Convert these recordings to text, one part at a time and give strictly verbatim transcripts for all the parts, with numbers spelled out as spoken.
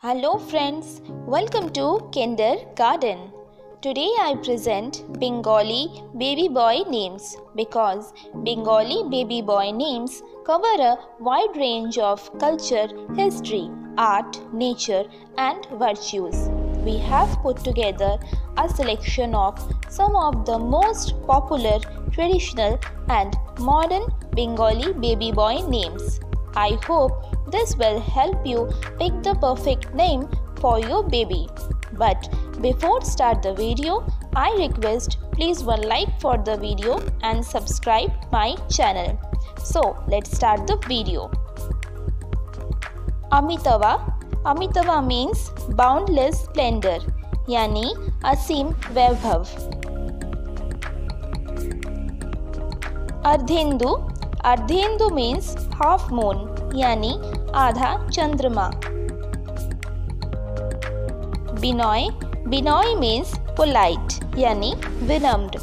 Hello friends, welcome to Kindergarten. Today I present Bengali baby boy names because Bengali baby boy names cover a wide range of culture, history, art, nature and virtues. We have put together a selection of some of the most popular, traditional and modern Bengali baby boy names. I hope this will help you pick the perfect name for your baby. But before start the video, I request please one like for the video and subscribe my channel. So let's start the video. Amitava. Amitava means boundless splendor, yani Asim Vaibhav. Ardhendu. Ardhendu means half moon, यानी आधा चंद्रमा. Binoy. Binoy means polite, यानी विनम्र.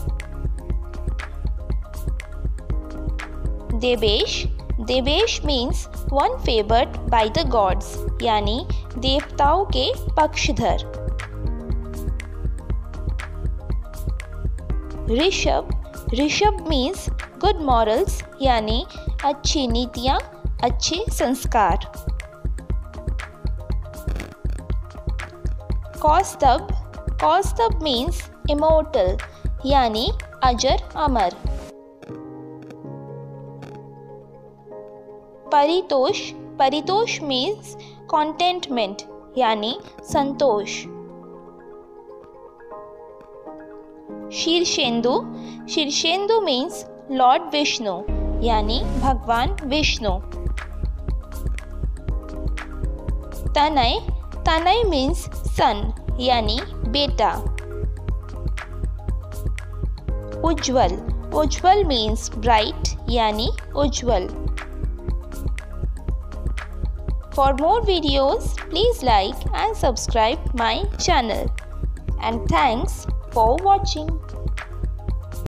Devesh. Devesh means one favored by the gods, यानी देवताओं के पक्षधर. Rishabh. Rishabh means good morals, यानी अच्छी नीतियाँ, अच्छे संस्कार. कौस्तभ. कौस्तभ means immortal, यानी अजर अमर. परितोष. परितोष means contentment, यानी संतोष. शीर्षेंदु. शीर्षेंदु means लॉर्ड विष्णु, यानी भगवान विष्णु. तनय. तनय means सन, यानी बेटा. उज्ज्वल. उज्ज्वल means bright, यानी उज्ज्वल. For more videos, please like and subscribe my channel. And thanks for watching.